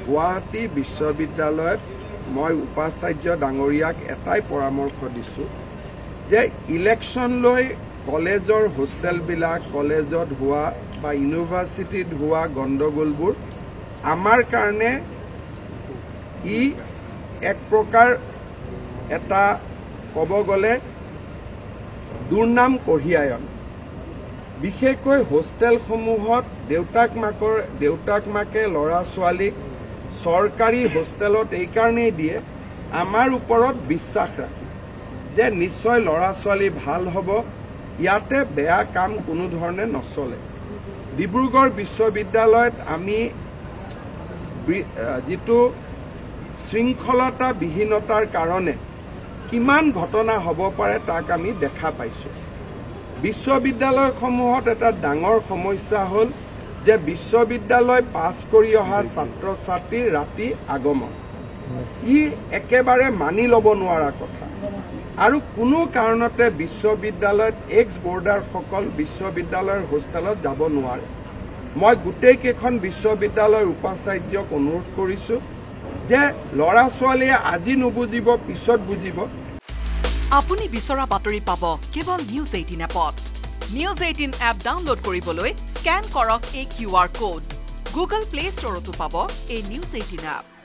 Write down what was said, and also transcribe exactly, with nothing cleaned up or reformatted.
গুৱাহাটী বিশ্ববিদ্যালয়ত মই উপাচাৰ্য ডাঙৰীয়াক এটাই পৰামৰ্শ দিছোঁ যে ইলেকশ্যন লৈ কলেজৰ হোষ্টেলবিলাক কলেজত হোৱা বা ইউনিভাৰ্চিটিত হোৱা গণ্ডগোলবোৰ আমাৰ কাৰণে ই এক প্ৰকাৰ এটা ক'ব গ'লে দুৰ্নাম কঢ়িয়ায়ন বিশেষকৈ হোষ্টেলসমূহত দেউতাক মাকৰ দেউতাক মাকে ল'ৰা ছোৱালীক চৰকাৰী হোষ্টেলত এইকাৰণেই দিয়ে আমাৰ ওপৰত বিশ্বাস ৰাখি যে নিশ্চয় ল'ৰা ছোৱালী ভাল হ'ব ইয়াতে বেয়া কাম কোনো ধৰণে নচলে ডিব্ৰুগড় বিশ্ববিদ্যালয়ত আমি যিটো শৃংখলতা বিহীনতাৰ কাৰণে কিমান ঘটনা হ'ব পাৰে তাক আমি দেখা পাইছোঁ বিশ্ববিদ্যালয়সমূহত এটা ডাঙৰ সমস্যা হ'ল যে বিশ্ববিদ্যালয় পাছ কৰি অহা ছাত্ৰ ছাত্ৰীৰ ৰাতি আগমন ই একেবাৰে মানি ল'ব নোৱাৰা কথা আৰু কোনো কাৰণতে বিশ্ববিদ্যালয়ত এক্স বৰ্ডাৰসকল বিশ্ববিদ্যালয়ৰ হোষ্টেলত যাব নোৱাৰে মই গোটেই কেইখন বিশ্ববিদ্যালয়ৰ উপাচাৰ্যক অনুৰোধ কৰিছোঁ যে ল'ৰা ছোৱালীয়ে আজি নুবুজিব পিছত বুজিব আপুনি বিচৰা বাতৰি পাব কেৱল নিউজ এইটিন এপত নিউজ এইটিন এপ ডাউনলোড কৰিবলৈ স্ক্যান কৰক এই Q R code Google Play ষ্টৰতো পাব এই নিউজ এইটিন এপ